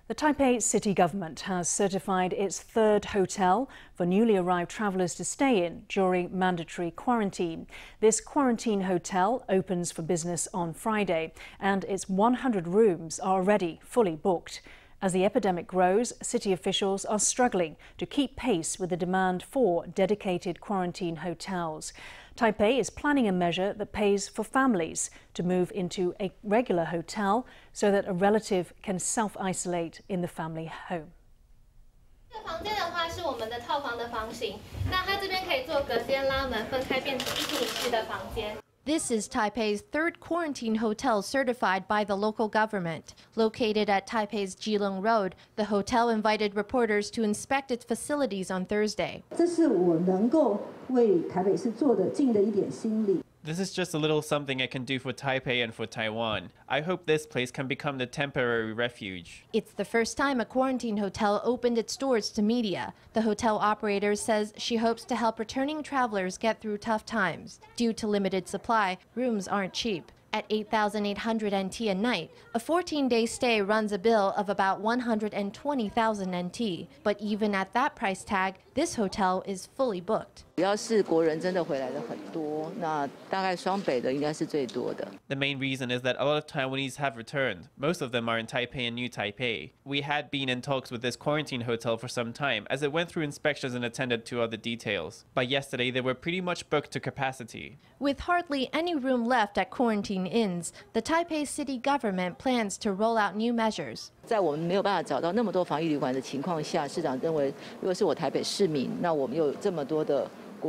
The Taipei City government has certified its third hotel for newly arrived travellers to stay in during mandatory quarantine. This quarantine hotel opens for business on Friday, and its 100 rooms are already fully booked. As the epidemic grows, city officials are struggling to keep pace with the demand for dedicated quarantine hotels. Taipei is planning a measure that pays for families to move into a regular hotel so that a relative can self-isolate in the family home. 这个房间的话是我们的套房的房型，那它这边可以做隔间拉门分开变成一厅一室的房间。 This is Taipei's third quarantine hotel certified by the local government. Located at Taipei's Keelung Road, the hotel invited reporters to inspect its facilities on Thursday. 这是我能够为台北市做的尽的一点心力。 This is just a little something I can do for Taipei and for Taiwan. I hope this place can become the temporary refuge. It's the first time a quarantine hotel opened its doors to media. The hotel operator says she hopes to help returning travelers get through tough times. Due to limited supply, rooms aren't cheap. At 8,800 NT a night, a 14-day stay runs a bill of about 120,000 NT. But even at that price tag, this hotel is fully booked. 只要是国人真的回来的很多，那大概双北的应该是最多的。 The main reason is that a lot of Taiwanese have returned. Most of them are in Taipei and New Taipei. We had been in talks with this quarantine hotel for some time as it went through inspections and attended to other details. By yesterday, they were pretty much booked to capacity. With hardly any room left at quarantine inns, the Taipei City government plans to roll out new measures. 在我们没有办法找到那么多防疫旅馆的情况下，市长认为，如果是我台北市民，那我们有这么多的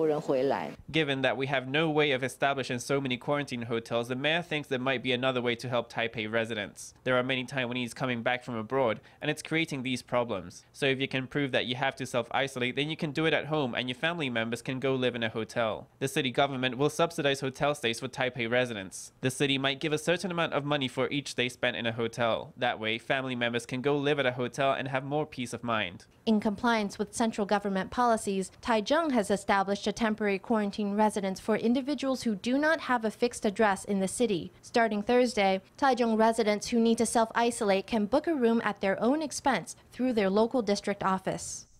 Given that we have no way of establishing so many quarantine hotels, the mayor thinks there might be another way to help Taipei residents. There are many Taiwanese coming back from abroad, and it's creating these problems. So if you can prove that you have to self-isolate, then you can do it at home and your family members can go live in a hotel. The city government will subsidize hotel stays for Taipei residents. The city might give a certain amount of money for each day spent in a hotel. That way, family members can go live at a hotel and have more peace of mind. In compliance with central government policies, Taichung has established a temporary quarantine residence for individuals who do not have a fixed address in the city. Starting Thursday, Taichung residents who need to self-isolate can book a room at their own expense through their local district office.